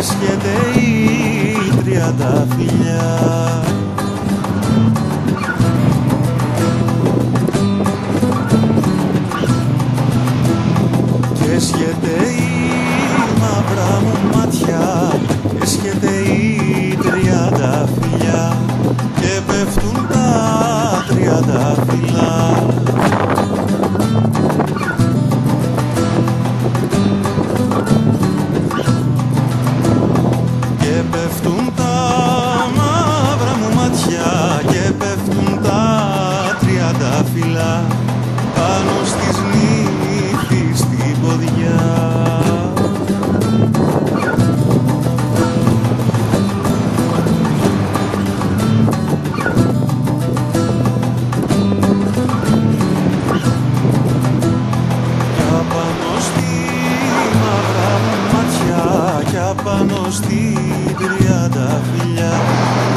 έσχεται η τριανταφυλλιά. Κι έσχεται η μαύρα μου μάτια, έσχεται η τριανταφυλλιά και πέφτουν τα τριανταφυλλά. Και πέφτουν τα μαύρα μου μάτια και πέφτουν τα τριανταφυλλά πάνω στις νύφης στην ποδιά. Πάνω στη τριανταφυλλιά